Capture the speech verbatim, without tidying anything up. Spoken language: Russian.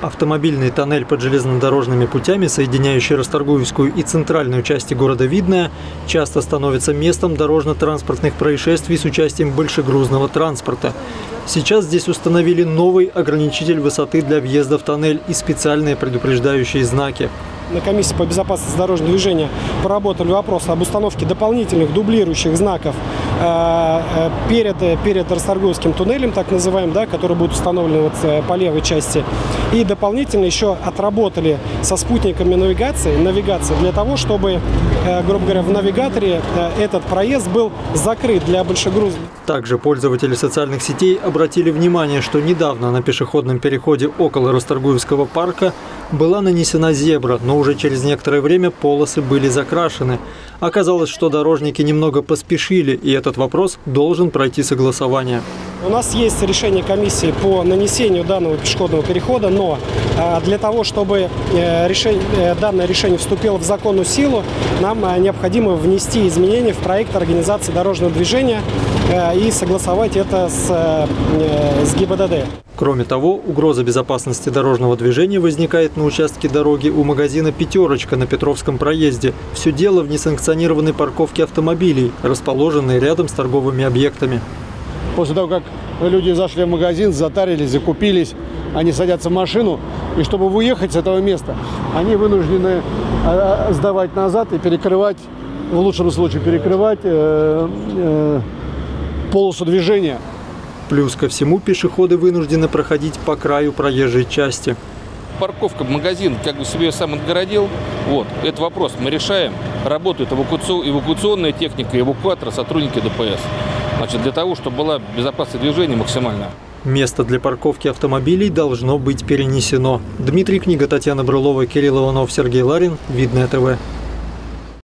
Автомобильный тоннель под железнодорожными путями, соединяющий Расторгуевскую и центральную части города Видное, часто становится местом дорожно-транспортных происшествий с участием большегрузного транспорта. Сейчас здесь установили новый ограничитель высоты для въезда в тоннель и специальные предупреждающие знаки. На комиссии по безопасности дорожного движения поработали вопрос об установке дополнительных дублирующих знаков э, перед, перед Расторгуевским туннелем, так называемым, да, который будет установлен вот по левой части. И дополнительно еще отработали со спутниками навигации, навигации для того, чтобы, э, грубо говоря, в навигаторе э, этот проезд был закрыт для большегрузов. Также пользователи социальных сетей обратили внимание, что недавно на пешеходном переходе около Расторгуевского парка была нанесена зебра, но уже через некоторое время полосы были закрашены. Оказалось, что дорожники немного поспешили, и этот вопрос должен пройти согласование. У нас есть решение комиссии по нанесению данного пешеходного перехода, но для того, чтобы решение, данное решение вступило в законную силу, нам необходимо внести изменения в проект организации дорожного движения и согласовать это с, с ГИБДД. Кроме того, угроза безопасности дорожного движения возникает на участке дороги у магазина «Пятерочка» на Петровском проезде. Все дело в несанкционированной парковке автомобилей, расположенной рядом с торговыми объектами. После того, как люди зашли в магазин, затарились, закупились, они садятся в машину, и чтобы уехать с этого места, они вынуждены сдавать назад и перекрывать, в лучшем случае перекрывать э, э, полосу движения. Плюс ко всему пешеходы вынуждены проходить по краю проезжей части. Парковка, магазин как бы себе сам отгородил. Вот, этот вопрос мы решаем. Работает эвакуационная техника, эвакуаторы, сотрудники ДПС. Значит, для того, чтобы была безопасность движения максимальная. Место для парковки автомобилей должно быть перенесено. Дмитрий Книга, Татьяна Брылова, Кирилл Иванов, Сергей Ларин. Видное ТВ.